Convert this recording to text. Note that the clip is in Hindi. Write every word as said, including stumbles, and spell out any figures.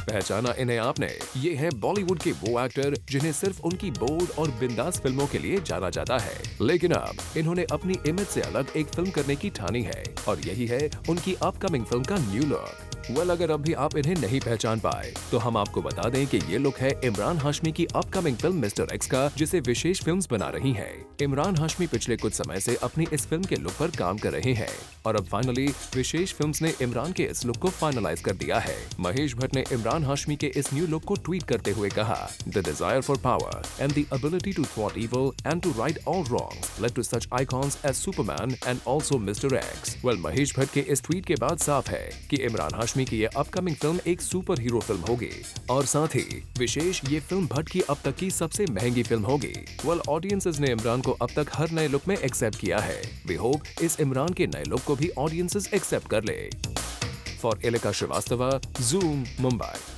पहचाना इन्हें आपने? ये हैं बॉलीवुड के वो एक्टर जिन्हें सिर्फ उनकी बोल्ड और बिंदास फिल्मों के लिए जाना जाता है, लेकिन अब इन्होंने अपनी इमेज से अलग एक फिल्म करने की ठानी है और यही है उनकी अपकमिंग फिल्म का न्यू लुक। वेल well, अगर अब भी आप इन्हें नहीं पहचान पाए तो हम आपको बता दें कि ये लुक है इमरान हाशमी की अपकमिंग फिल्म मिस्टर एक्स का, जिसे विशेष फिल्म्स बना रही है। इमरान हाशमी पिछले कुछ समय से अपनी इस फिल्म के लुक पर काम कर रहे हैं और अब फाइनली विशेष फिल्म्स ने इमरान के इस लुक को फाइनलाइज कर दिया है। महेश भट्ट ने इमरान हाशमी के इस न्यू लुक को ट्वीट करते हुए कहा, the desire for power and the ability to थ्वॉट evil and to right all wrongs led to such icons as Superman and also Mister X. Well, Mahesh Bhatt के इस ट्वीट के बाद साफ है कि इमरान हाशमी की ये अपकमिंग फिल्म एक सुपर हीरो फिल्म होगी और साथ ही विशेष ये फिल्म भट्ट की अब तक की सबसे महंगी फिल्म होगी। वेल, ऑडियंसेस ने इमरान को अब तक हर नए लुक में एक्सेप्ट किया है। वी होप इस इमरान के नए लुक को भी ऑडियंसेस एक्सेप्ट कर ले। For Elika Srivastava, Zoom, Mumbai.